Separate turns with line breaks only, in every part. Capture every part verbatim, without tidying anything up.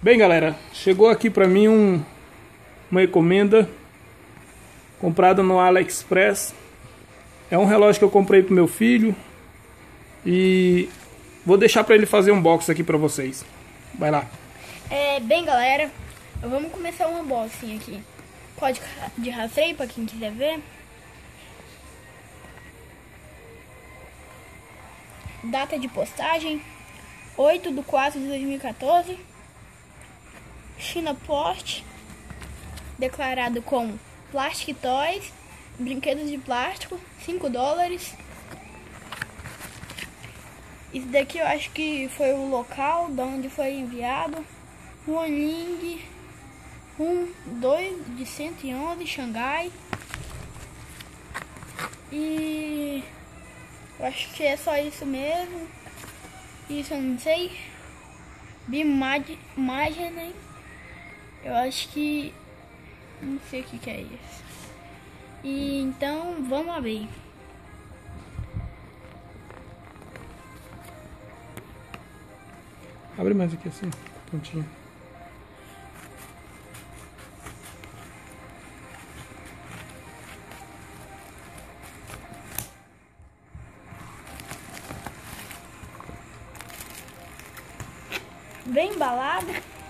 Bem, galera, chegou aqui pra mim um, uma encomenda comprada no AliExpress. É um relógio que eu comprei pro meu filho e vou deixar pra ele fazer um unboxing aqui pra vocês. Vai lá.
É, bem, galera, vamos começar um unboxing aqui. Código de rastreio pra quem quiser ver. Data de postagem oito de quatro de dois mil e quatorze. China Post, declarado com Plastic Toys, brinquedos de plástico, cinco dólares. Isso daqui eu acho que foi o local de onde foi enviado. Huaning um dois de cento e onze, Xangai. E eu acho que é só isso mesmo. Isso eu não sei. Bimagine. Eu acho que... não sei o que, que é isso. E então, vamos abrir.
Abre mais aqui assim, pontinho.
Bem embalado.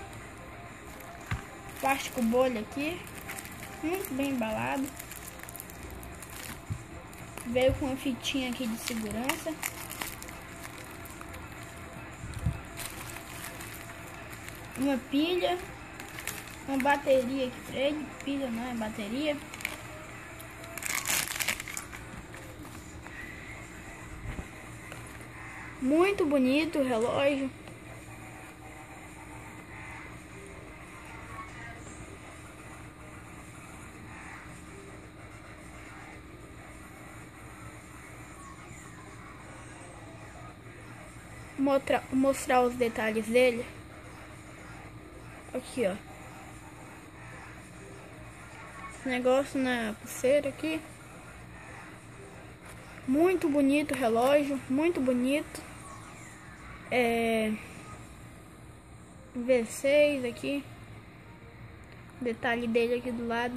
Plástico bolha aqui. Muito bem embalado. Veio com uma fitinha aqui de segurança. Uma pilha. Uma bateria aqui pra ele. Pilha não, é bateria. Muito bonito o relógio. Mostrar, mostrar os detalhes dele. Aqui, ó. Esse negócio na pulseira aqui. Muito bonito o relógio. Muito bonito. É... V seis aqui. Detalhe dele aqui do lado.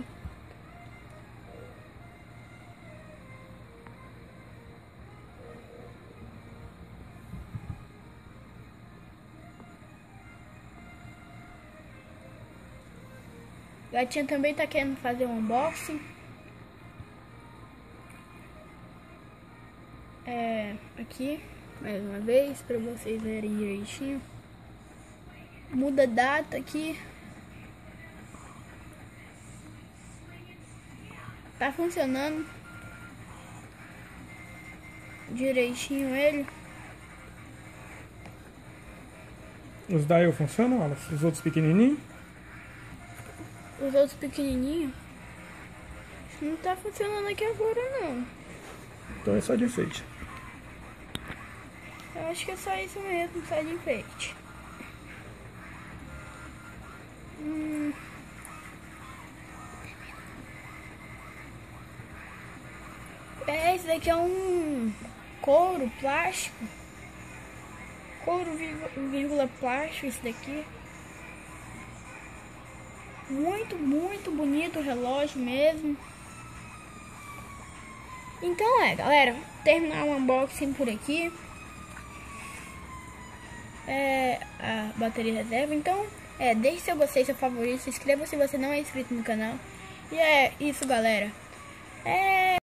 Gatinha também tá querendo fazer um unboxing. É, aqui, mais uma vez, para vocês verem direitinho. Muda a data aqui. Tá funcionando direitinho ele.
Os dial funcionam, Wallace? Os outros pequenininhos?
Os outros pequenininhos não tá funcionando aqui agora não.
Então é só de enfeite.
Eu acho que é só isso mesmo, só de enfeite. Hum. É, esse daqui é um couro plástico. Couro vírgula plástico, esse daqui. Muito, muito bonito o relógio mesmo. Então é, galera, vou terminar o unboxing por aqui. É a bateria reserva. Então, é, deixe seu gostei, seu favorito, se inscreva se você não é inscrito no canal. E é isso, galera. É...